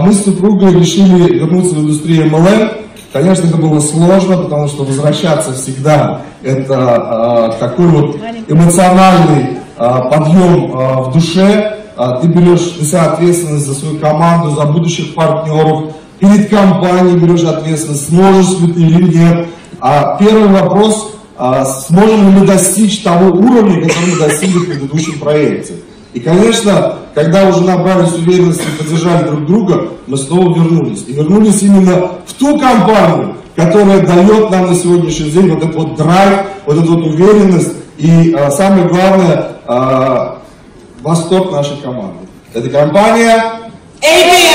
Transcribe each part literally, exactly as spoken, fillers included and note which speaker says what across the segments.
Speaker 1: мы с супругой решили вернуться в индустрию эм эл эм. Конечно, это было сложно, потому что возвращаться всегда это э, такой вот эмоциональный э, подъем э, в душе. Э, ты берешь на себя ответственность за свою команду, за будущих партнеров, перед компанией берешь ответственность, сможешь ли ты или нет. А первый вопрос, э, сможем ли мы достичь того уровня, который мы достигли в предыдущем проекте. И, конечно, когда уже набрались уверенности и поддержали друг друга, мы снова вернулись. И вернулись именно в ту компанию, которая дает нам на сегодняшний день вот этот вот драйв, вот эту вот уверенность и а, самое главное, а, восторг нашей команды. Это компания эй пи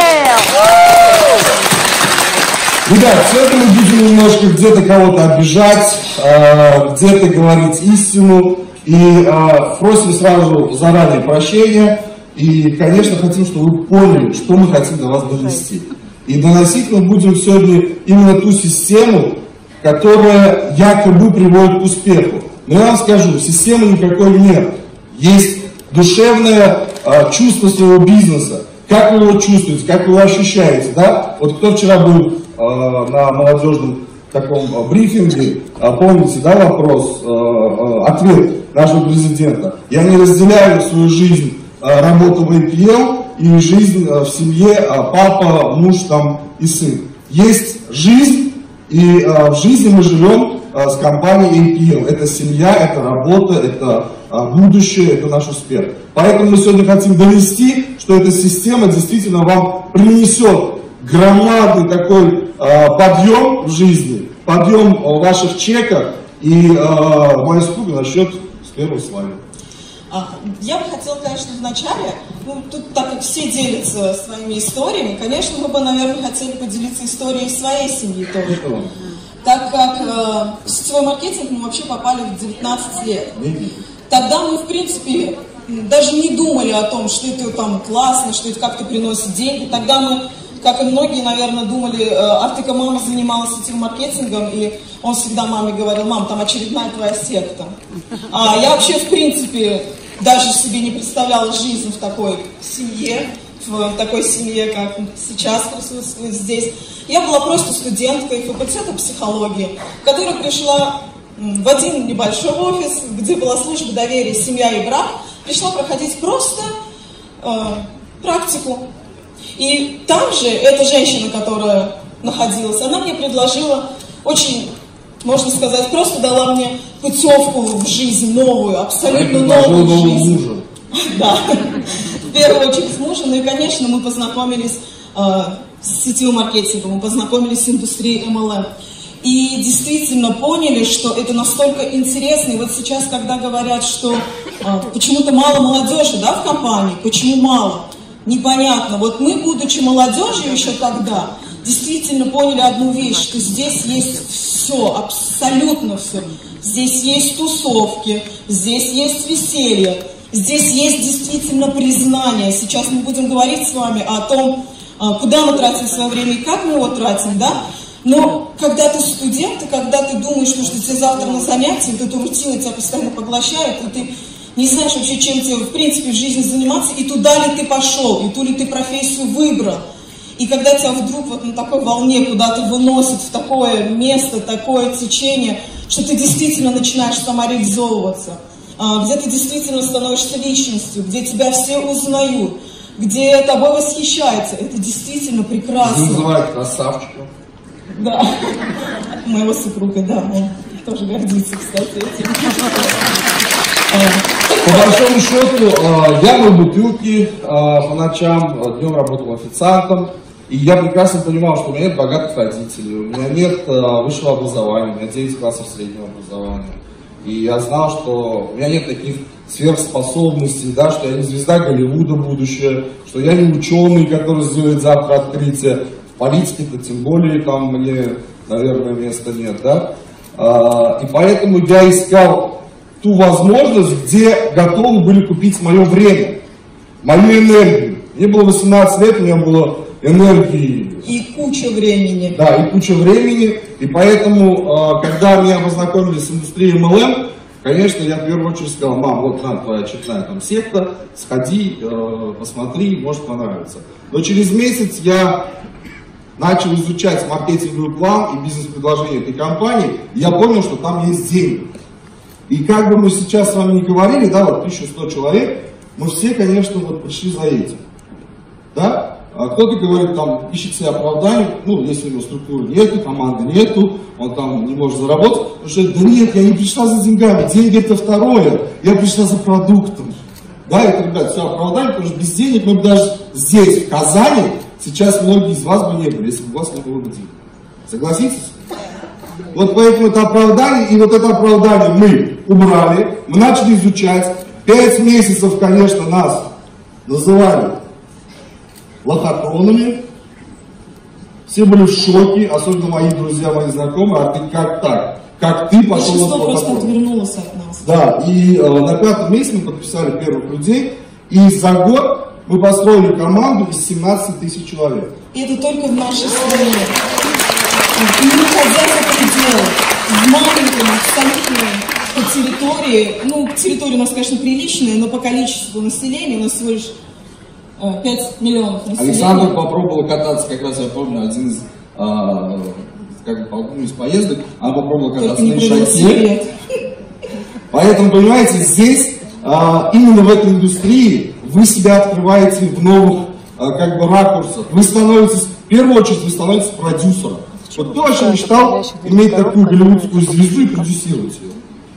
Speaker 1: эл! Ребят, сегодня мы будем немножко где-то кого-то обижать, а, где-то говорить истину. И э, просим сразу заранее прощения. И, конечно, хотим, чтобы вы поняли, что мы хотим до вас донести. И доносить мы будем сегодня именно ту систему, которая якобы приводит к успеху. Но я вам скажу, системы никакой нет. Есть душевное э, чувство своего бизнеса. Как вы его чувствуете, как вы его ощущаете. Да? Вот кто вчера был э, на молодежном таком э, брифинге, э, помните, да, вопрос, э, э, ответ нашего президента. Я не разделяю свою жизнь, э, работу в эй пи эл и жизнь э, в семье, э, папа, муж там и сын. Есть жизнь, и э, в жизни мы живем э, с компанией эй пи эл. Это семья, это работа, это э, будущее, это наш успех. Поэтому мы сегодня хотим донести, что эта система действительно вам принесет громадный такой э, подъем в жизни, подъем в ваших чеках, и э, моя супруга начнет с первого слайда.
Speaker 2: Я бы хотела, конечно, вначале, ну, тут так как все делятся своими историями, конечно, мы бы, наверное, хотели поделиться историей своей семьи тоже. Так как э, в сетевой маркетинг мы вообще попали в девятнадцать лет. Тогда мы, в принципе, даже не думали о том, что это там классно, что это как-то приносит деньги. Тогда мы, как и многие, наверное, думали, э, Артика мама занималась сетевым маркетингом, и он всегда маме говорил: мам, там очередная твоя секта. А я вообще, в принципе, даже себе не представляла жизнь в такой семье, в такой семье, как сейчас присутствует здесь. Я была просто студенткой факультета психологии, которая пришла в один небольшой офис, где была служба доверия, семья и брак, пришла проходить просто э, практику. И там же эта женщина, которая находилась, она мне предложила очень, можно сказать, просто дала мне путевку в жизнь новую, абсолютно новую жизнь.
Speaker 1: Мужа.
Speaker 2: Да, в первую очередь с мужем. Ну и, конечно, мы познакомились э, с сетевым маркетингом, мы познакомились с индустрией эм эл эм. И действительно поняли, что это настолько интересно. И вот сейчас, когда говорят, что э, почему-то мало молодежи, да, в компании, почему мало? Непонятно. Вот мы, будучи молодежью еще тогда, действительно поняли одну вещь, что здесь есть все, абсолютно все. Здесь есть тусовки, здесь есть веселье, здесь есть действительно признание. Сейчас мы будем говорить с вами о том, куда мы тратим свое время и как мы его тратим, да? Но когда ты студент, и когда ты думаешь, что тебе завтра на занятии, вот эта рутина тебя постоянно поглощает, и ты не знаешь вообще, чем тебе, в принципе, в жизни заниматься, и туда ли ты пошел, и ту ли ты профессию выбрал. И когда тебя вдруг вот на такой волне куда-то выносит в такое место, такое течение, что ты действительно начинаешь самореализовываться, где ты действительно становишься личностью, где тебя все узнают, где тобой восхищаются, это действительно прекрасно.
Speaker 1: Называют красавчиком.
Speaker 2: Да, моего супруга, да, он тоже гордится, кстати, этим.
Speaker 1: По большому счету, я мыл бутылки по ночам, днем работал официантом, и я прекрасно понимал, что у меня нет богатых родителей, у меня нет высшего образования, у меня девять классов среднего образования. И я знал, что у меня нет таких сверхспособностей, да, что я не звезда Голливуда будущее, что я не ученый, который сделает завтра открытие. В политике-то тем более там мне, наверное, места нет, да. И поэтому я искал ту возможность, где готовы были купить мое время, мою энергию. Мне было восемнадцать лет, у меня было энергии.
Speaker 2: И куча времени.
Speaker 1: Да, и куча времени. И поэтому, когда меня познакомили с индустрией эм эл эм, Конечно, я в первую очередь сказал: мам, вот нам твоя очередная там секта, сходи, э, посмотри, может понравится. Но через месяц я начал изучать маркетинговый план и бизнес-предложение этой компании, и я понял, что там есть деньги. И как бы мы сейчас с вами не говорили, да, вот тысяча сто человек, мы все, конечно, вот пришли за этим. Да? А кто-то говорит, там, ищет себе оправдание, ну, если у него структуры нету, команды нету, он там не может заработать, потому что, да нет, я не пришла за деньгами, деньги это второе, я пришла за продуктом. Да, это, ребят, все оправдание, потому что без денег мы бы даже здесь, в Казани, сейчас многие из вас бы не были, если бы у вас не было бы денег. Согласитесь? Вот поэтому это оправдание, и вот это оправдание мы убрали, мы начали изучать. Пять месяцев, конечно, нас называли лохотронами. Все были в шоке, особенно мои друзья, мои знакомые. А ты как так? Как ты пошел в лохотрон?
Speaker 2: Просто отвернулось от нас.
Speaker 1: Да, и э, на пятом месяце мы подписали первых людей. И за год мы построили команду из семнадцати тысяч человек.
Speaker 2: И это только в нашей стране. И не хотят это делать. В маленьком, абсолютно по территории, ну, территория у нас, конечно, приличная, но по количеству населения у нас всего лишь э, пять миллионов населения.
Speaker 1: Александр попробовала кататься, как раз я помню, один из, э, как бы, ну, из поездок, она попробовала кататься на ишаке. Поэтому, понимаете, здесь, э, именно в этой индустрии, вы себя открываете в новых, э, как бы, ракурсах. Вы становитесь, в первую очередь, вы становитесь продюсером. Вот кто вообще мечтал иметь такую голливудскую звезду и продюсировать ее?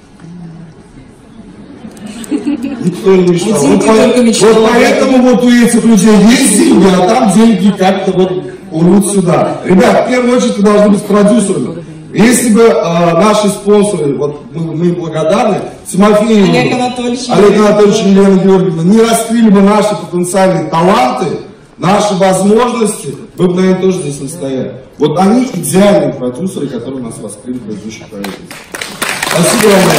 Speaker 1: Никто не мечтал. Вот, по, мечтал. Вот поэтому вот у этих людей есть деньги, а там деньги как-то вот урут сюда. Ребят, в первую очередь вы должны быть продюсерами. Если бы э, наши спонсоры, вот мы, мы благодарны, Тимофею, Олег Анатольевич, Олег Анатольевич и Елена Георгиевна, не раскрыли бы наши потенциальные таланты, наши возможности, вы бы, наверное, тоже здесь не стояли. Вот они идеальные продюсеры, которые нас раскрыли в предыдущих проектах. Спасибо вам.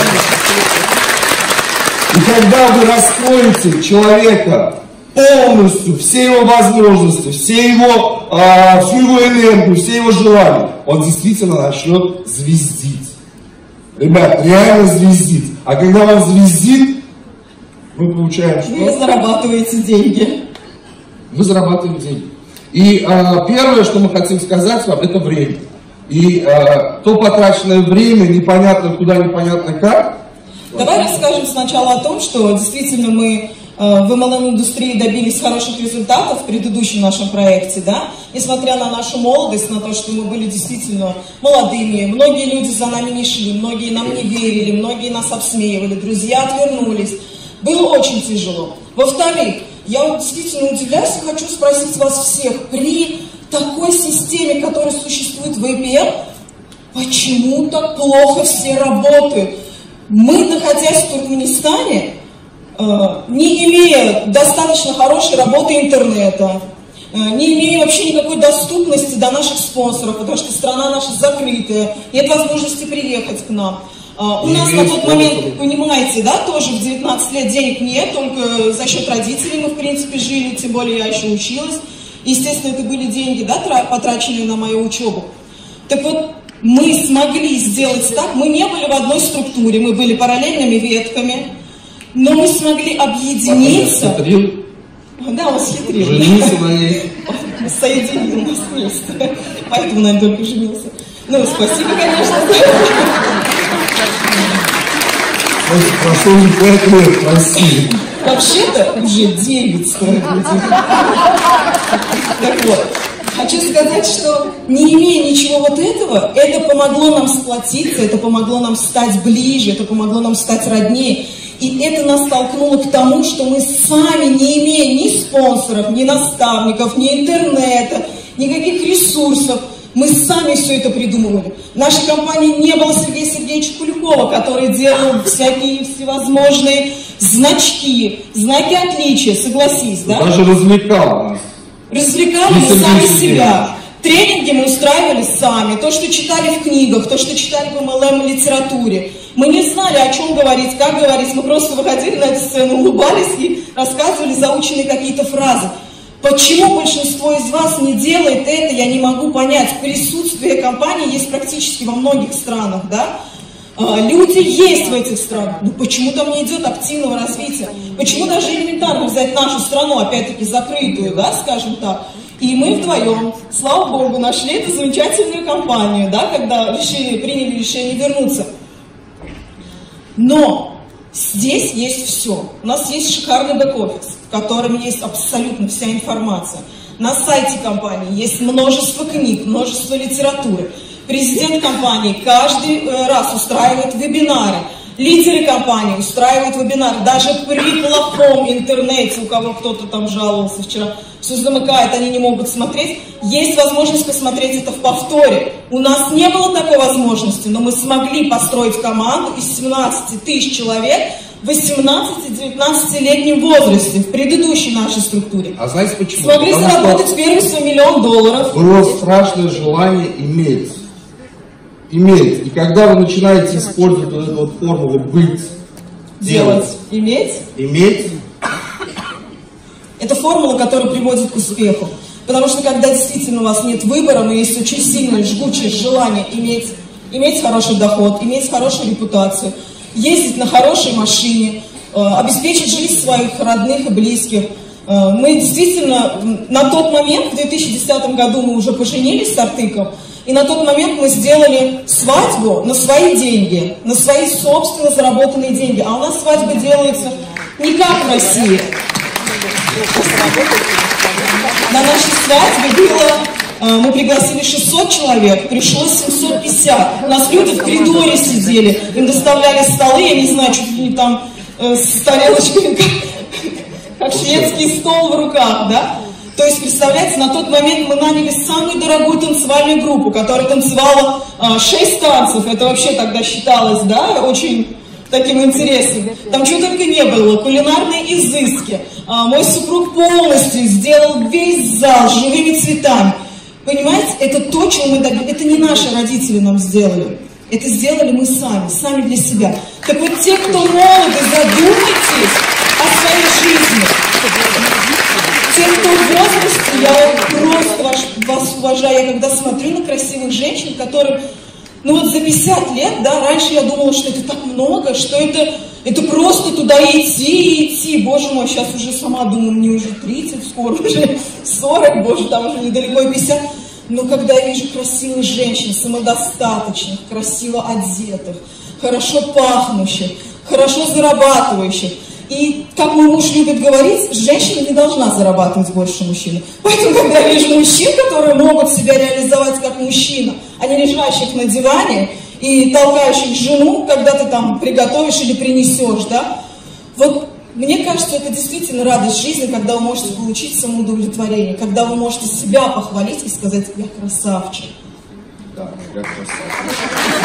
Speaker 1: И когда вы раскроете человека полностью, все его возможности, все его, э, всю его энергию, все его желания, он действительно начнет звездить. Ребят, реально звездить. А когда он звездит, мы получаем что?
Speaker 2: Вы зарабатываете деньги.
Speaker 1: Вы зарабатываете деньги. И э, первое, что мы хотим сказать вам, это время. И э, то потраченное время, непонятно куда, непонятно как.
Speaker 2: Давай расскажем сначала о том, что действительно мы э, в эм эл эм-индустрии добились хороших результатов в предыдущем нашем проекте, да? Несмотря на нашу молодость, на то, что мы были действительно молодыми, многие люди за нами не шли, многие нам не верили, многие нас обсмеивали, друзья отвернулись. Было очень тяжело. Во-вторых, я вот действительно удивляюсь и хочу спросить вас всех, при такой системе, которая существует в эй пи эм, почему так плохо все работают? Мы, находясь в Туркменистане, э, не имея достаточно хорошей работы интернета, э, не имея вообще никакой доступности до наших спонсоров, потому что страна наша закрытая, нет возможности приехать к нам. Uh, у нас на тот момент, понимаете, да, тоже в девятнадцать лет денег нет, только за счет родителей мы, в принципе, жили, тем более я еще училась. Естественно, это были деньги, да, потраченные на мою учебу. Так вот, мы смогли сделать так, мы не были в одной структуре, мы были параллельными ветками, но мы смогли объединиться. Да, он схитрил.
Speaker 1: Женился на ней.
Speaker 2: Соединил нас вместе. Поэтому, наверное, только женился. Ну, спасибо, конечно.
Speaker 1: Прошло уже пять лет в России.
Speaker 2: Вообще-то уже девять стоит. Так вот, хочу сказать, что не имея ничего вот этого, это помогло нам сплотиться, это помогло нам стать ближе, это помогло нам стать роднее. И это нас толкнуло к тому, что мы сами, не имея ни спонсоров, ни наставников, ни интернета, никаких ресурсов, мы сами все это придумывали. В нашей компании не было Сергея Сергеевича Куликова, который делал всякие всевозможные значки, знаки отличия, согласись, да?
Speaker 1: Даже развлекал нас.
Speaker 2: Развлекали мы сами себя. Тренинги мы устраивали сами. То, что читали в книгах, то, что читали в эм эл эм-литературе. Мы не знали, о чем говорить, как говорить. Мы просто выходили на эту сцену, улыбались и рассказывали заученные какие-то фразы. Почему большинство из вас не делает это, я не могу понять. Присутствие компании есть практически во многих странах, да? Люди есть в этих странах, но почему там не идет активного развития? Почему даже элементарно взять нашу страну, опять-таки закрытую, да, скажем так, и мы вдвоем, слава богу, нашли эту замечательную компанию, да, когда решили, приняли решение вернуться. Но здесь есть все. У нас есть шикарный бэк-офис, в котором есть абсолютно вся информация. На сайте компании есть множество книг, множество литературы. Президент компании каждый раз устраивает вебинары. Лидеры компании устраивают вебинары. Даже при плохом интернете, у кого кто-то там жаловался вчера, все замыкает, они не могут смотреть. Есть возможность посмотреть это в повторе. У нас не было такой возможности, но мы смогли построить команду из семнадцати тысяч человек в восемнадцати-девятнадцатилетнем возрасте, в предыдущей нашей структуре.
Speaker 1: А знаете почему?
Speaker 2: Смогли
Speaker 1: Потому
Speaker 2: заработать первый свой миллион долларов.
Speaker 1: Было страшное желание иметь. Иметь. И когда вы начинаете использовать вот эту вот формулу быть,
Speaker 2: Делать. Иметь.
Speaker 1: Иметь.
Speaker 2: Это формула, которая приводит к успеху. Потому что когда действительно у вас нет выбора, но есть очень сильное, жгучее желание иметь, иметь хороший доход, иметь хорошую репутацию, ездить на хорошей машине, э, обеспечить жизнь своих родных и близких. Э, мы действительно на тот момент, в две тысячи десятом году мы уже поженились с Артыком, и на тот момент мы сделали свадьбу на свои деньги, на свои собственно заработанные деньги. А у нас свадьбы делаются не как в России. На нашей свадьбе было, мы пригласили шестьсот человек, пришло семьсот пятьдесят. У нас люди в коридоре сидели, им доставляли столы, я не знаю, чуть ли не там э, с тарелочками, как, как шведский стол в руках, да? То есть, представляете, на тот момент мы наняли самую дорогую танцевальную группу, которая танцевала э, шесть танцев. Это вообще тогда считалось, да, очень таким интересным. Там чего только не было, кулинарные изыски. А, мой супруг полностью сделал весь зал с живыми цветами. Понимаете, это то, чего мы добились. Это не наши родители нам сделали. Это сделали мы сами, сами для себя. Так вот, те, кто молоды, задумайтесь о своей жизни. Те, кто в возрасте, я просто вас, вас уважаю. Я когда смотрю на красивых женщин, которые... Ну вот за пятьдесят лет, да, раньше я думала, что это так много, что это, это просто туда идти и идти. Боже мой, сейчас уже сама думаю, мне уже тридцать, скоро уже сорок, боже, там уже недалеко и пятьдесят. Но когда я вижу красивых женщин, самодостаточных, красиво одетых, хорошо пахнущих, хорошо зарабатывающих, и, как мой муж любит говорить, женщина не должна зарабатывать больше мужчины. Поэтому, когда я вижу мужчин, которые могут себя реализовать как мужчина, а не лежащих на диване и толкающих жену, когда ты там приготовишь или принесешь, да, вот мне кажется, это действительно радость жизни, когда вы можете получить самоудовлетворение, когда вы можете себя похвалить и сказать: я красавчик.
Speaker 1: Да, я красавчик.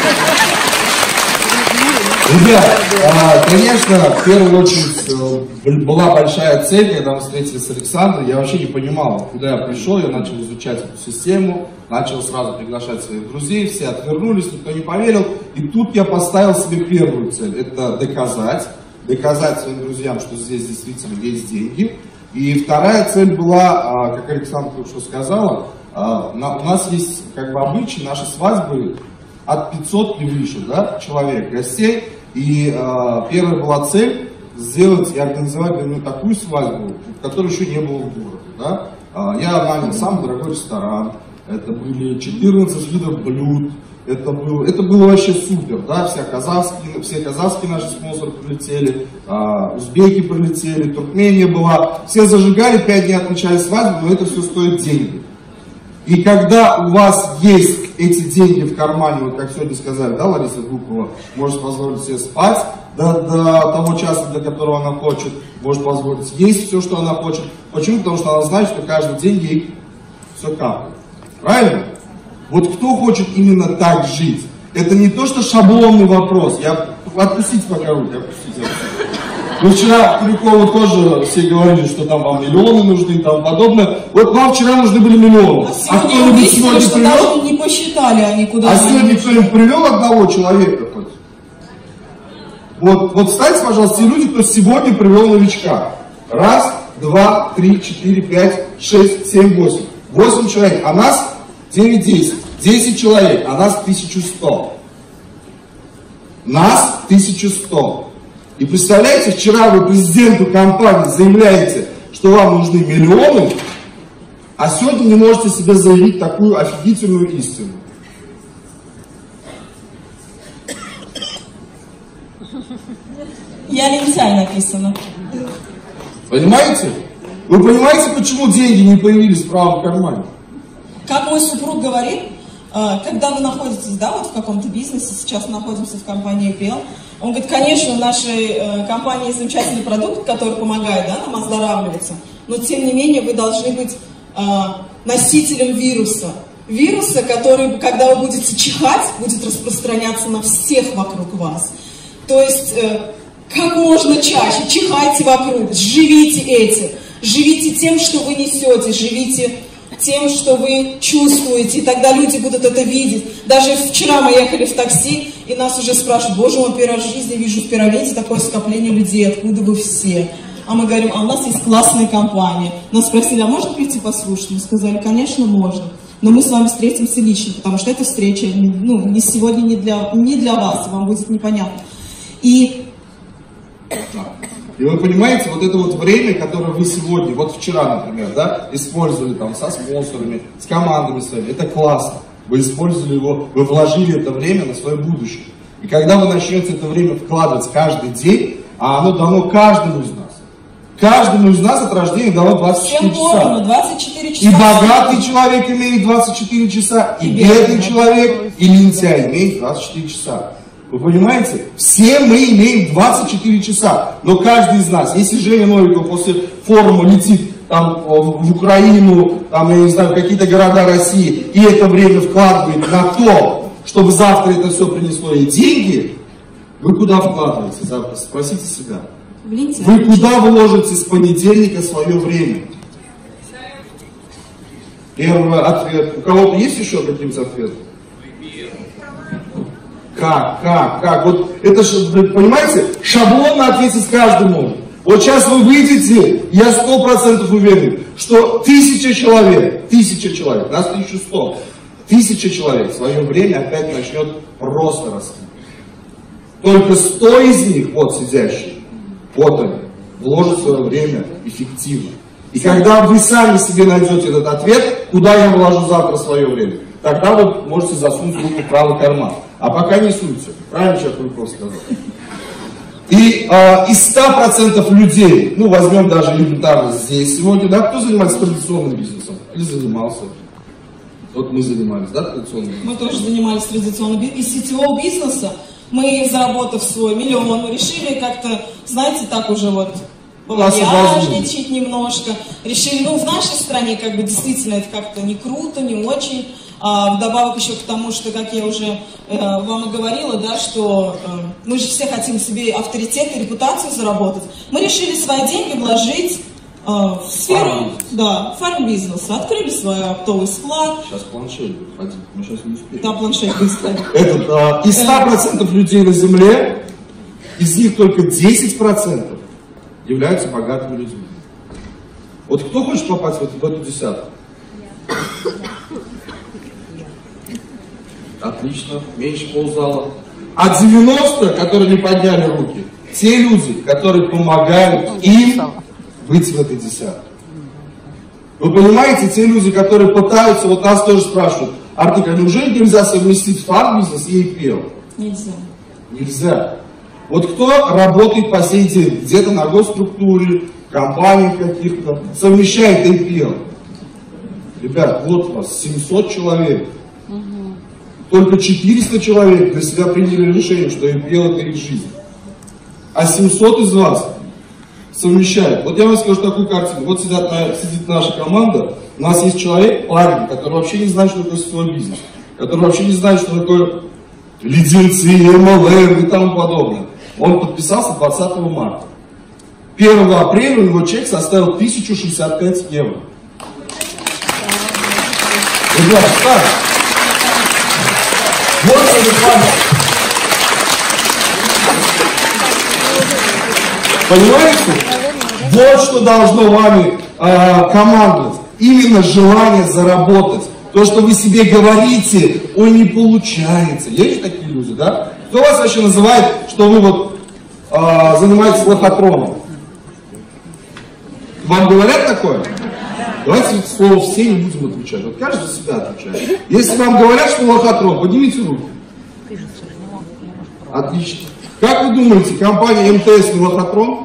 Speaker 1: Ребят, а, конечно, в первую очередь была большая цель, когда мы встретились с Александром. Я вообще не понимал, куда я пришел. Я начал изучать эту систему, начал сразу приглашать своих друзей. Все отвернулись, никто не поверил. И тут я поставил себе первую цель. Это доказать. Доказать своим друзьям, что здесь действительно есть деньги. И вторая цель была, как Александра только что сказала, у нас есть как бы обычай, наши свадьбы от пятисот и выше, да, человек, гостей. И э, первая была цель сделать и организовать для меня такую свадьбу, которой еще не было в городе. Да? Э, я нанял самый дорогой ресторан, это были четырнадцать видов блюд, это, был, это было вообще супер. Да? Все, казахские, все казахские наши спонсоры прилетели, э, узбеки прилетели, Туркмения была. Все зажигали, пять дней отмечали свадьбу, но это все стоит деньги. И когда у вас есть эти деньги в кармане, вот как сегодня сказали, да, Лариса Гукова, может позволить себе спать до, до того часа, для которого она хочет, может позволить есть все, что она хочет. Почему? Потому что она знает, что каждый день ей все капает. Правильно? Вот кто хочет именно так жить? Это не то, что шаблонный вопрос. Я, отпустите пока руки, отпустите. Ну, вчера Куликову тоже все говорили, что там вам миллионы нужны и тому подобное. Вот вам вчера нужны были миллионы.
Speaker 2: А, а кто-нибудь сегодня что привел? Даже не посчитали они куда.
Speaker 1: А сегодня кто-нибудь привел одного человека хоть? Вот, вот встаньте, пожалуйста, те люди, кто сегодня привел новичка. Раз, два, три, четыре, пять, шесть, семь, восемь. Восемь человек, а нас девять-десять. Десять человек, а нас тысяча сто. Нас тысяча сто. И представляете, вчера вы президенту компании заявляете, что вам нужны миллионы, а сегодня не можете себе заявить такую офигительную истину.
Speaker 2: Я лентяй написано.
Speaker 1: Понимаете? Вы понимаете, почему деньги не появились в правом кармане?
Speaker 2: Как мой супруг говорит, когда вы находитесь, да, вот в каком-то бизнесе, сейчас находимся в компании эй пи эл, он говорит, конечно, в нашей компании замечательный продукт, который помогает, да, нам оздоравливаться, но тем не менее вы должны быть носителем вируса. Вируса, который, когда вы будете чихать, будет распространяться на всех вокруг вас. То есть, как можно чаще, чихайте вокруг, живите этим, живите тем, что вы несете, живите тем, что вы чувствуете, и тогда люди будут это видеть. Даже вчера мы ехали в такси, и нас уже спрашивают, боже мой, первый раз в жизни вижу в пирамиде такое скопление людей, откуда вы все? А мы говорим, а у нас есть классная компания. Нас спросили, а можно прийти послушать? Мы сказали, конечно, можно. Но мы с вами встретимся лично, потому что эта встреча, ну, не сегодня, не для, не для вас, вам будет непонятно. И...
Speaker 1: И вы понимаете, вот это вот время, которое вы сегодня, вот вчера, например, да, использовали там со спонсорами, с командами своими, это классно. Вы использовали его, вы вложили это время на свое будущее. И когда вы начнете это время вкладывать каждый день, а оно дано каждому из нас, каждому из нас от рождения дало двадцать четыре часа.
Speaker 2: двадцать четыре часа.
Speaker 1: И богатый человек имеет двадцать четыре часа, и бедный человек, и лентяй имеет двадцать четыре часа. Вы понимаете? Все мы имеем двадцать четыре часа, но каждый из нас, если Женя Новиков после форума летит там, в Украину, там, я не знаю, какие-то города России, и это время вкладывает на то, чтобы завтра это все принесло ей деньги, вы куда вкладываете завтра? Спросите себя. Вы куда вложите с понедельника свое время? Первый ответ. У кого-то есть еще какие-то ответы? Как, как, как? Вот это, понимаете, шаблонно ответить каждый может. Вот сейчас вы выйдете, я сто процентов уверен, что тысяча человек, тысяча человек, нас тысяча сто, тысяча человек в свое время опять начнет просто расти. Только сто из них, вот сидящие, вот они, вложат свое время эффективно. И когда вы сами себе найдете этот ответ, куда я вложу завтра свое время, тогда вы можете засунуть руку в правый карман. А пока не суйте. Правильно человек Руков сказал? И э, из ста процентов людей, ну возьмем даже элементарно здесь сегодня, да, кто занимается традиционным бизнесом? Или занимался? Вот мы занимались, да, традиционным бизнесом?
Speaker 2: Мы тоже занимались традиционным бизнесом. Из сетевого бизнеса мы, заработав свой миллион, мы решили как-то, знаете, так уже вот повальяжничать немножко. Решили, ну в нашей стране как бы действительно это как-то не круто, не очень. А вдобавок еще к тому, что, как я уже э, вам и говорила, да, что э, мы же все хотим себе авторитет и репутацию заработать. Мы решили свои деньги вложить э, в сферу да, фарм-бизнеса. Открыли свой оптовый склад.
Speaker 1: Сейчас планшет будет ходить, мы сейчас не успеем.
Speaker 2: Да, планшет будет ходить.
Speaker 1: Этот, э, из ста процентов людей на Земле, из них только десять процентов являются богатыми людьми. Вот кто хочет попасть в эту, в эту десятку? Отлично, меньше ползала. А девяносто, которые не подняли руки, те люди, которые помогают им быть в этой десятке. Вы понимаете, те люди, которые пытаются, вот нас тоже спрашивают, Артик, а неужели нельзя совместить фарм-бизнес и эй пи эл?
Speaker 2: Нельзя.
Speaker 1: Нельзя. Вот кто работает по сей день, где-то на госструктуре, компаниях каких-то, совмещает эй пи эл? Ребят, вот у вас семьсот человек. Только четыреста человек для себя приняли решение, что эй пи эл это их жизнь. А семьсот из вас совмещают. Вот я вам скажу такую картину. Вот сидят, сидит наша команда, у нас есть человек, парень, который вообще не знает, что такое сетевой бизнес, который вообще не знает, что такое леденцы, эм эл эм и тому подобное. Он подписался двадцатого марта. первого апреля у него чек составил тысячу шестьдесят пять евро. Ребята, так. Вот понимаете? Вот что должно вами э, командовать. Именно желание заработать. То, что вы себе говорите, ой, не получается. Есть же такие люди, да? Кто вас вообще называет, что вы вот э, занимаетесь лохотроном? Вам говорят такое? Давайте слово «все» не будем отвечать. Вот каждый за себя отвечает. Если вам говорят, что лохотрон, поднимите руку. Отлично. Как вы думаете, компания эм тэ эс не лохотрон?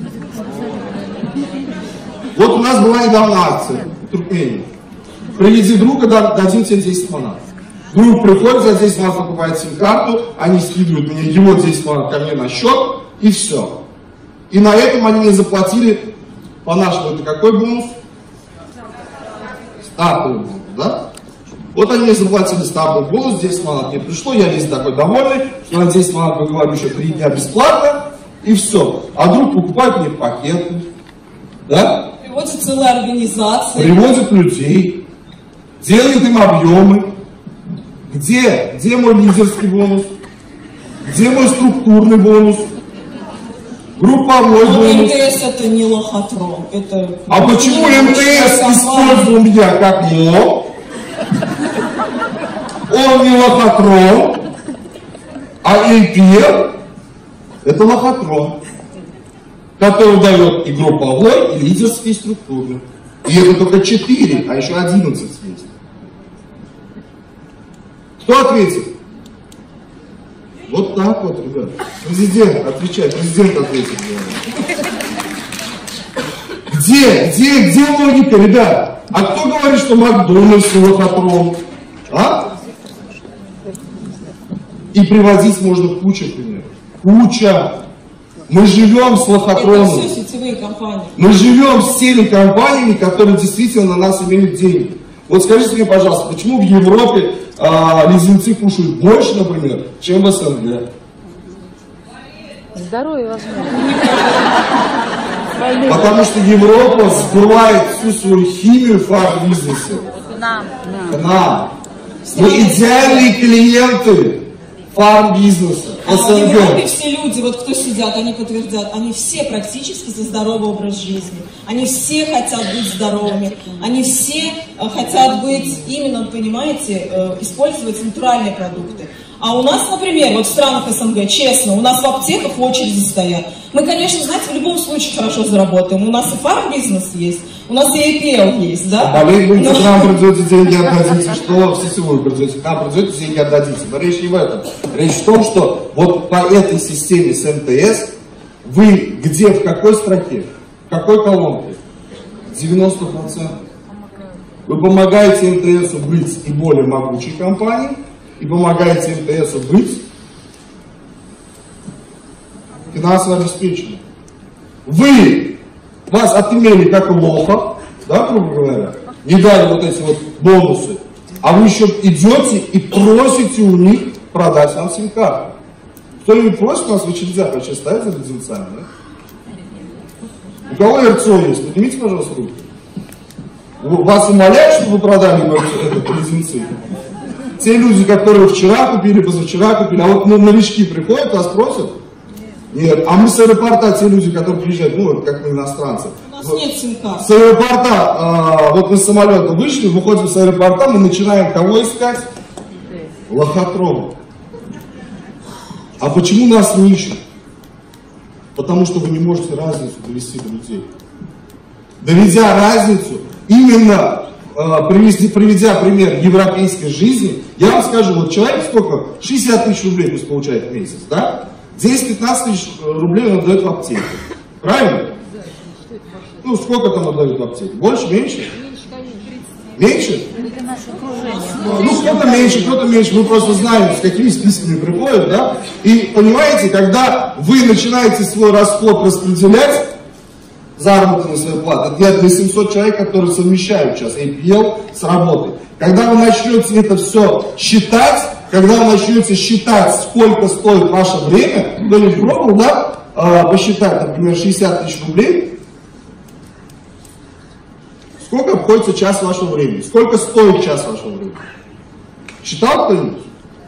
Speaker 1: Вот у нас была недавно акция в Туркмении. Приведи друга, дадим тебе десять манат. Друг приходит, за десять манат покупает сим-карту, они скидывают мне его десять манат ко мне на счет, и все. И на этом они мне заплатили, по-нашему, это какой бонус? Стартовый бонус, да? Вот они мне заплатили стартовый бонус, десять манат мне пришло, я весь такой довольный, что на десять манат, я говорю, еще три дня бесплатно, и все. А друг покупает мне пакеты, да?
Speaker 2: Приводит целые организации.
Speaker 1: Приводит людей, делает им объемы. Где? Где мой лидерский бонус? Где мой структурный бонус? Групповой
Speaker 2: Но
Speaker 1: бонус.
Speaker 2: эм тэ эс это не лохотрон. Это...
Speaker 1: А почему эм тэ эс использовал меня как лох? Он не лохотрон, а эй пи эл это лохотрон, который дает и групповой, и лидерский, и структурный. И это только четыре, а еще одиннадцать есть. Кто ответит? Вот так вот, ребят. Президент отвечает, президент ответит. Где, где, где логика, ребят? А кто говорит, что Макдональдс лохотрон? А? И приводить можно кучу примеров. Куча. Мы живем с лохотроном.
Speaker 2: Это все сетевые компании.
Speaker 1: Мы живем с теми компаниями, которые действительно на нас имеют деньги. Вот скажите мне, пожалуйста, почему в Европе а, лизинцы кушают больше, например, чем в эс эн гэ?
Speaker 3: Здоровье возможно.
Speaker 1: Потому что Европа сбывает всю свою химию в фарм-бизнесе.
Speaker 3: К нам.
Speaker 1: К нам. Мы идеальные клиенты фарм-бизнеса.
Speaker 2: А в Европе все люди, вот кто сидят, они подтвердят, они все практически за здоровый образ жизни. Они все хотят быть здоровыми. Они все э, хотят быть именно, понимаете, э, использовать натуральные продукты. А у нас, например, вот в странах эс эн гэ, честно, у нас в аптеках в очереди стоят. Мы, конечно, знаете, в любом случае хорошо заработаем. У нас и фарм-бизнес есть, у нас и эй пи эл есть, да?
Speaker 1: Болеть будете,
Speaker 2: Но...
Speaker 1: к нам придете, деньги отдадите, что в сетевую придете, к нам придете, деньги отдадите. Но речь не в этом. Речь в том, что вот по этой системе с эм тэ эс вы где, в какой строке, в какой колонке? девяносто процентов. Вы помогаете эм тэ эсу быть и более могучей компанией, и помогаете эм тэ эсу быть финансово обеспеченным. Вы, вас отымели как лоха, да, грубо говоря, не дали вот эти вот бонусы, а вы еще идете и просите у них продать вам сим-карту. Кто-нибудь просит у нас в очередях вообще ставить за лизинцами, да? У кого эр цэ о есть? Поднимите, пожалуйста, руку. Вас умоляют, чтобы вы продали лизинцы? Те люди, которые вчера купили, позавчера купили, а вот ну, новички приходят, вас просят? Нет. А мы с аэропорта, те люди, которые приезжают, ну, как мы иностранцы.
Speaker 2: У нас вот, нет сим-карт.
Speaker 1: С аэропорта, а, вот мы с самолета вышли, выходим с аэропорта, мы начинаем кого искать? Лохотрон. А почему нас не ищут? Потому что вы не можете разницу довести до людей. Доведя разницу, именно Привести, приведя пример европейской жизни, я вам скажу, вот человек сколько? шестьдесят тысяч рублей пусть получает в месяц, да? десять-пятнадцать тысяч рублей он отдает в аптеку. Правильно? Ну, сколько там отдают в аптеку? Больше, меньше? Меньше? Ну, кто-то меньше, кто-то меньше. Мы просто знаем, с какими списками приходят, да? И понимаете, когда вы начинаете свой расход распределять, заработанную свою плату. Это для семисот человек, которые совмещают сейчас эй пи эл с работой. Когда вы начнете это все считать, когда вы начнете считать, сколько стоит ваше время, кто-нибудь пробовал, да, посчитать, например, шестьдесят тысяч рублей, сколько обходится час вашего времени, сколько стоит час вашего времени? Считал кто-нибудь?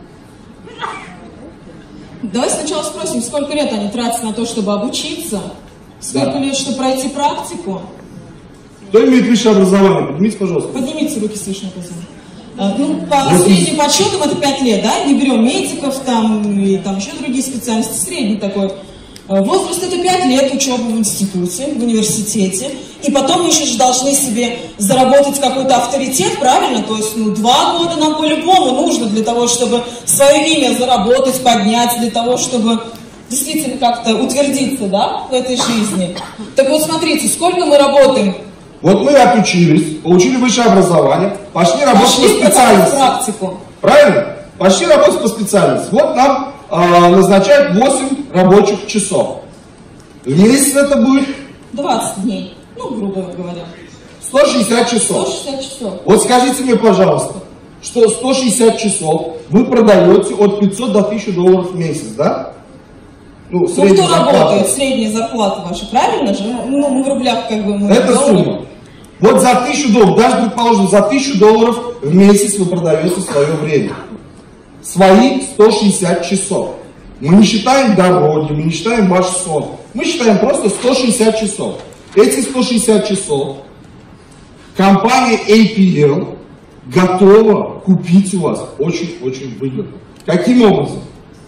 Speaker 2: Давай сначала спросим, сколько лет они тратят на то, чтобы обучиться? Сколько да. лет, чтобы пройти практику?
Speaker 1: Кто имеет высшее образование? Поднимите, пожалуйста.
Speaker 2: Поднимите руки, слышно, Ну, по средним подсчетам это пять лет, да? Не берем медиков там и там еще другие специальности, средний такой. Возраст это пять лет учебы в институте, в университете. И потом мы еще же должны себе заработать какой-то авторитет, правильно? То есть, ну, два года нам по-любому нужно для того, чтобы свое имя заработать, поднять, для того, чтобы действительно как-то утвердиться, да, в этой жизни. Так вот, смотрите, сколько мы работаем.
Speaker 1: Вот мы отучились, получили высшее образование, пошли работать
Speaker 2: пошли
Speaker 1: по специальности.
Speaker 2: Практику.
Speaker 1: Правильно? Пошли работать по специальности. Вот нам э, назначают восемь рабочих часов. В месяц это будет
Speaker 2: двадцать дней, ну, грубо говоря.
Speaker 1: сто шестьдесят часов.
Speaker 2: сто шестьдесят часов.
Speaker 1: Вот скажите мне, пожалуйста, что сто шестьдесят часов вы продаете от пятисот до тысячи долларов в месяц, да? Ну,
Speaker 2: ну кто зарплата. Работает, средняя зарплата ваша, правильно же? Ну, мы в рублях как бы... Мы
Speaker 1: это сумма. Вот за тысячу долларов, даже предположим, за тысячу долларов в месяц вы продаете свое время. Свои сто шестьдесят часов. Мы не считаем дороги, мы не считаем ваш сон. Мы считаем просто сто шестьдесят часов. Эти сто шестьдесят часов компания эй пи эл готова купить у вас очень-очень выгодно. Каким образом?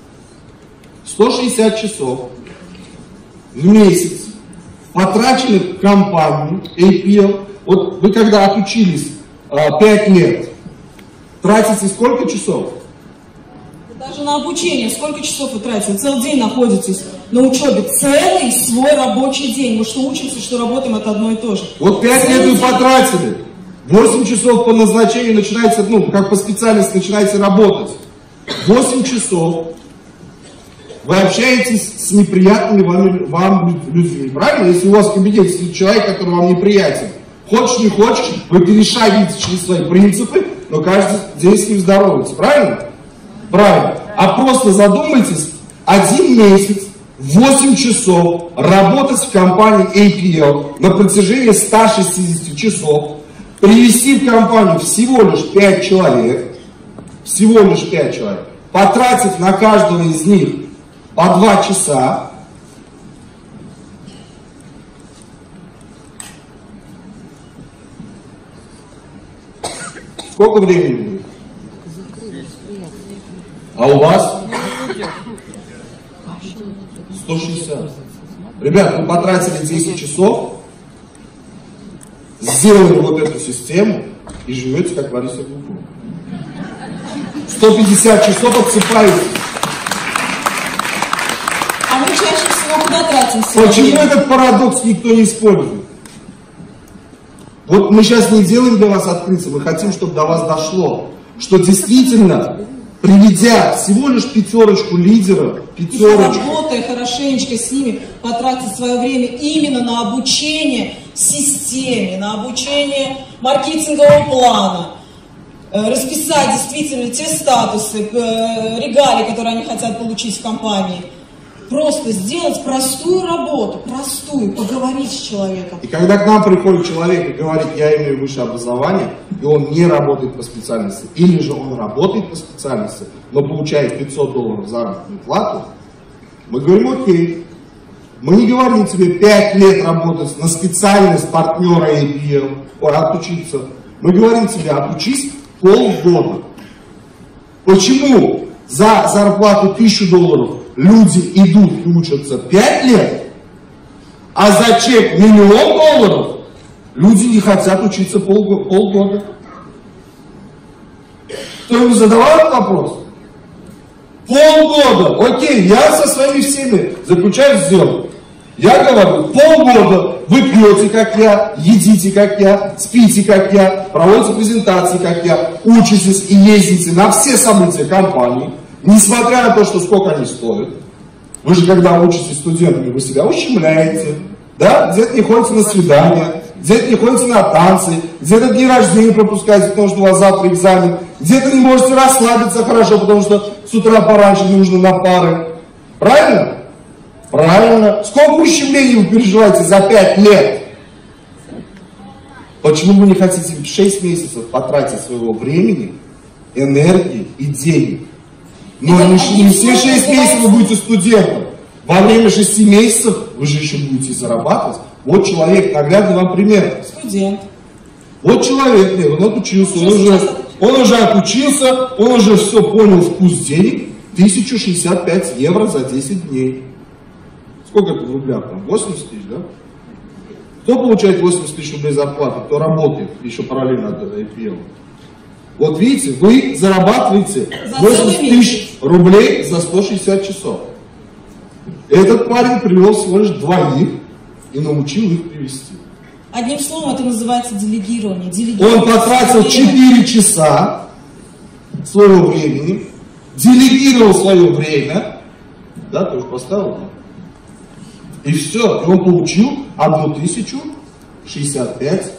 Speaker 1: сто шестьдесят часов в месяц потрачены в компанию эй пи эл. Вот вы когда отучились пять лет, тратите сколько часов?
Speaker 2: Даже на обучение сколько часов вы тратите? Целый день находитесь на учебе. Целый свой рабочий день. Мы что учимся, что работаем, это одно и то же.
Speaker 1: Вот пять лет вы потратили. восемь часов по назначению начинаете, ну, как по специальности начинаете работать. восемь часов вы общаетесь с неприятными вам, вам людьми. Правильно? Если у вас в кабинете сидит человек, который вам неприятен. Хочешь, не хочешь, вы перешагиваете через свои принципы, но каждый день с ним здороваетесь. Правильно? Правильно. А просто задумайтесь, один месяц, восемь часов работать в компании эй пи эл на протяжении ста шестидесяти часов, привести в компанию всего лишь пять человек, всего лишь пять человек, потратив на каждого из них по два часа, сколько времени будет? А у вас? сто шестьдесят. Ребят, вы потратили десять часов, сделали вот эту систему и живете как Лариса Глухова. сто пятьдесят часов отсыпаете.
Speaker 2: А мы чаще всего куда тратимся?
Speaker 1: Почему этот парадокс никто не использует? Вот мы сейчас не делаем для вас открытие, мы хотим, чтобы до вас дошло, что действительно, приведя всего лишь пятерочку лидеров, пятерочку,
Speaker 2: работая хорошенечко с ними, потратить свое время именно на обучение системе, на обучение маркетингового плана, расписать действительно те статусы, регалии, которые они хотят получить в компании. Просто сделать простую работу, простую, поговорить с человеком.
Speaker 1: И когда к нам приходит человек и говорит, я имею высшее образование, и он не работает по специальности, или же он работает по специальности, но получает пятьсот долларов заработную плату, мы говорим, окей, мы не говорим тебе пять лет работать на специальность партнера эй пи эл, отучиться. Мы говорим тебе, отучись полгода. Почему за зарплату тысячу долларов люди идут и учатся пять лет, а за чек миллион долларов люди не хотят учиться полгода? полгода. Кто-нибудь задавал этот вопрос? Полгода. Окей, я со своими всеми заключаю сделку. Я говорю, полгода вы пьете, как я, едите, как я, спите, как я, проводите презентации, как я, учитесь и ездите на все события компании, несмотря на то, что сколько они стоят. Вы же, когда учитесь студентами, вы себя ущемляете, да? Где-то не ходите на свидания, где-то не ходите на танцы, где-то дни рождения пропускаете, потому что у вас завтра экзамен, где-то не можете расслабиться хорошо, потому что с утра пораньше нужно на пары. Правильно? Правильно. Сколько ущемлений вы переживаете за пять лет? Почему вы не хотите шесть месяцев потратить своего времени, энергии и денег? Но не, не все шесть месяцев вы будете студентом. Во время шести месяцев вы же еще будете зарабатывать. Вот человек, наглядный вам пример.
Speaker 2: Студент.
Speaker 1: Вот человек, он отучился, он уже Он уже отучился, он уже все понял, вкус денег. тысяча шестьдесят пять евро за десять дней. Сколько это в рублях? Там восемьдесят тысяч, да? Кто получает восемьдесят тысяч рублей зарплаты? Кто работает еще параллельно от ай пи эл? Вот видите, вы зарабатываете восемьдесят тысяч рублей за сто шестьдесят часов. Этот парень привел всего лишь двоих и научил их привести.
Speaker 2: Одним словом, это называется делегирование. делегирование. Он
Speaker 1: потратил четыре часа своего времени, делегировал свое время, да, ты уже поставил, да? И все, и он получил тысячу шестьдесят пять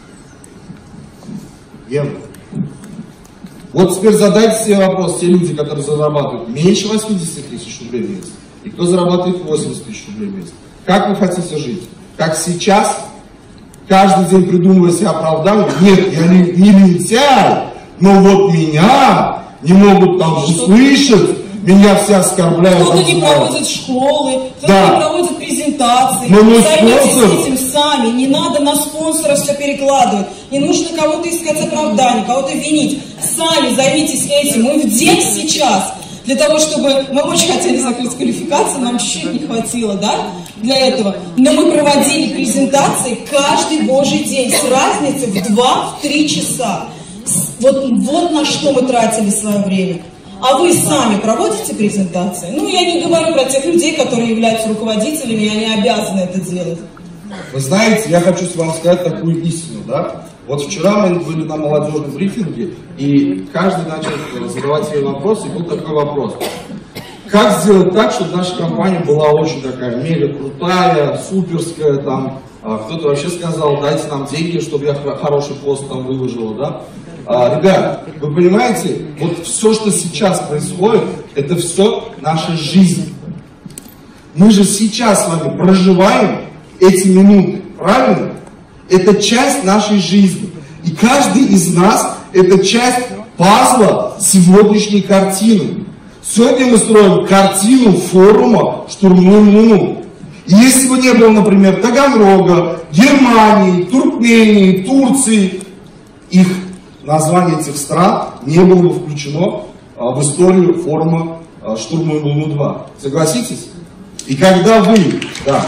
Speaker 1: евро. Вот теперь задайте себе вопрос, те люди, которые зарабатывают меньше восьмидесяти тысяч рублей в месяц, и кто зарабатывает восемьдесят тысяч рублей в месяц. Как вы хотите жить? Как сейчас? Каждый день придумывая себе оправдание? Нет, я не, не лентяй, но вот меня не могут там услышать, меня все оскорбляют.
Speaker 2: Кто-то не проводит школы, кто-то
Speaker 1: да.
Speaker 2: не проводит презентации.
Speaker 1: Но
Speaker 2: займитесь
Speaker 1: спонсор...
Speaker 2: этим сами, не надо на спонсора все перекладывать, не нужно кого-то искать оправдание, кого-то винить. Сами займитесь этим. Мы в день сейчас, для того, чтобы... Мы очень хотели закрыть квалификацию, нам чуть-чуть не хватило, да, для этого. Но мы проводили презентации каждый божий день с разницей в два-три часа. Вот, вот на что мы тратили свое время. А вы сами проводите презентации? Ну, я не говорю про тех людей, которые являются руководителями, и они обязаны это делать.
Speaker 1: Вы знаете, я хочу вам сказать такую истину, да? Вот вчера мы были на молодежном брифинге, и каждый начал задавать свои вопросы, и был такой вопрос. Как сделать так, чтобы наша компания была очень такая мега крутая, суперская, там, кто-то вообще сказал, дайте нам деньги, чтобы я хороший пост там выложила, да? А, ребят, вы понимаете, вот все, что сейчас происходит, это все наша жизнь. Мы же сейчас с вами проживаем эти минуты, правильно? Это часть нашей жизни. И каждый из нас это часть пазла сегодняшней картины. Сегодня мы строим картину форума «Штурмуем Луну». И если бы не было, например, Таганрога, Германии, Туркмении, Турции, их название этих стран не было бы включено а, в историю форума а, «Штурмуем Луну-два». Согласитесь? И когда вы... Да,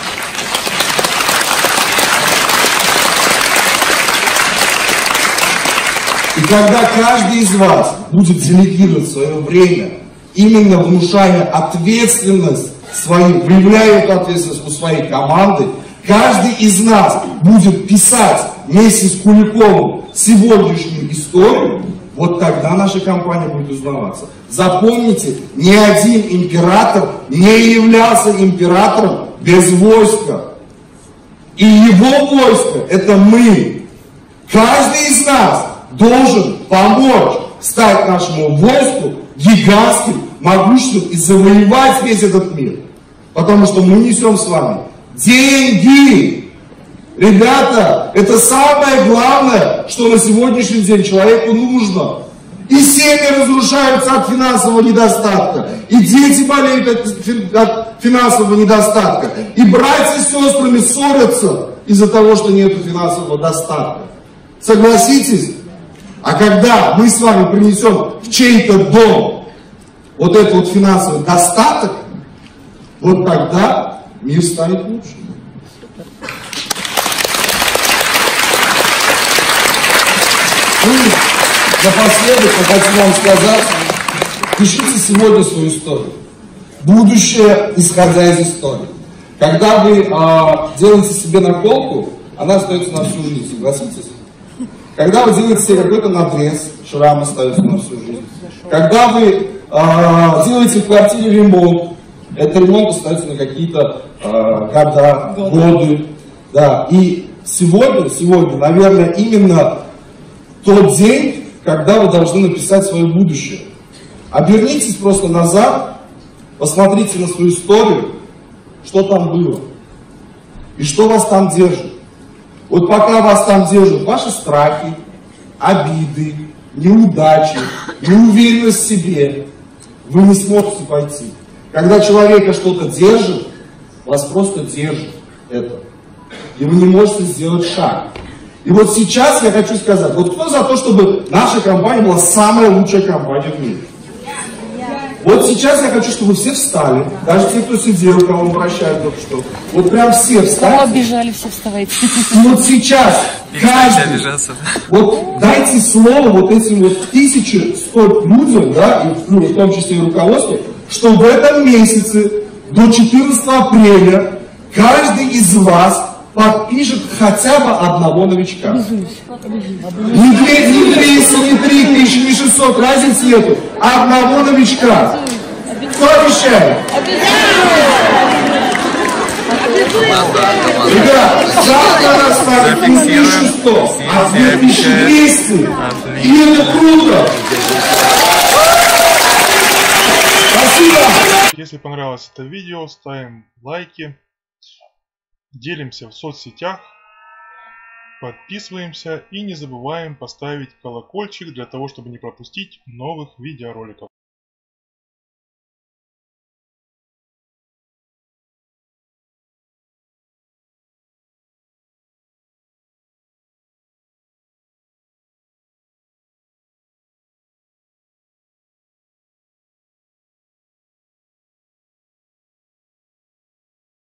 Speaker 1: и когда каждый из вас будет делегировать свое время, именно внушая ответственность своей, выявляя эту ответственность у своей команды, каждый из нас будет писать вместе с Куликовым сегодняшнюю историю, вот тогда наша компания будет узнаваться. Запомните, ни один император не являлся императором без войска. И его войско – это мы. Каждый из нас должен помочь стать нашему войску гигантским, могущественным и завоевать весь этот мир. Потому что мы несем с вами деньги. Ребята, это самое главное, что на сегодняшний день человеку нужно. И семьи разрушаются от финансового недостатка, и дети болеют от финансового недостатка, и братья с сестрами ссорятся из-за того, что нет финансового достатка. Согласитесь? А когда мы с вами принесем в чей-то дом вот этот вот финансовый достаток, вот тогда мир станет лучше. И напоследок я хочу вам сказать, пишите сегодня свою историю. Будущее, исходя из истории. Когда вы а, делаете себе наколку, она остается на всю жизнь, согласитесь? Когда вы делаете себе какой-то надрез, шрам остается на всю жизнь. Когда вы а, делаете в квартире ремонт, этот ремонт остается на какие-то а, года, годы. Да. И сегодня, сегодня, наверное, именно тот день, когда вы должны написать свое будущее. Обернитесь просто назад, посмотрите на свою историю, что там было и что вас там держит. Вот пока вас там держат ваши страхи, обиды, неудачи, неуверенность в себе, вы не сможете пойти. Когда человека что-то держит, вас просто держит это. И вы не можете сделать шаг. И вот сейчас я хочу сказать, вот кто за то, чтобы наша компания была самая лучшая компания в мире? Вот сейчас я хочу, чтобы все встали, даже те, кто сидел, кого мы прощаем только что. Вот прям все встали.
Speaker 3: Кого обижали, все вставайте.
Speaker 1: И вот сейчас каждый, вот дайте слово вот этим вот тысяче сто людям, да, и, ну, в том числе и руководству, что в этом месяце до четырнадцатого апреля каждый из вас подпишет хотя бы одного новичка. Не две, не триста, не три тысячи, не шестьсот, разницы нету. Одного новичка. Кто обещает? Ребят, завтра нас станет не тысяча сто, а две тысячи двести. И это круто. Спасибо.
Speaker 4: Если понравилось это видео, ставим лайки. Делимся в соцсетях, подписываемся и не забываем поставить колокольчик для того, чтобы не пропустить новых видеороликов.